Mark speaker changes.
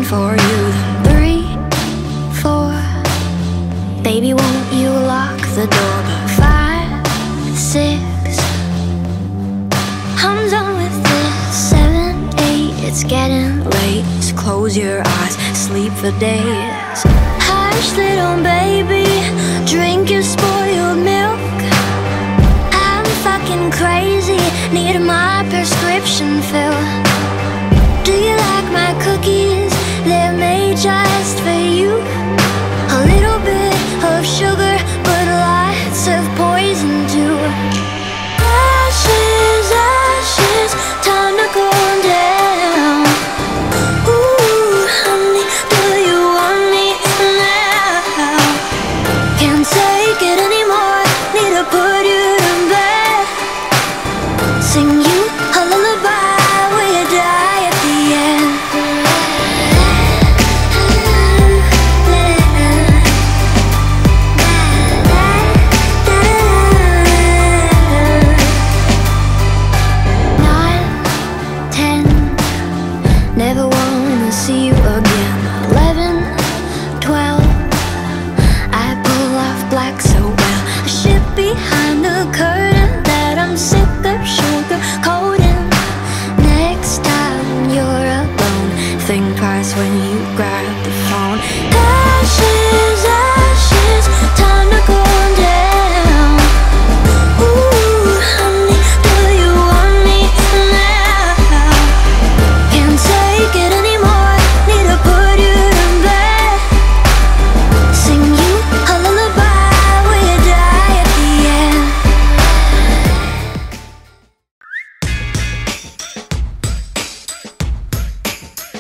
Speaker 1: for you. Then 3, 4, baby, won't you lock the door? But 5, 6, I'm done with this. 7, 8, it's getting late. So close your eyes, sleep for days. Hush, little baby, drink your spoiled milk. I'm fucking crazy, need my prescription filled.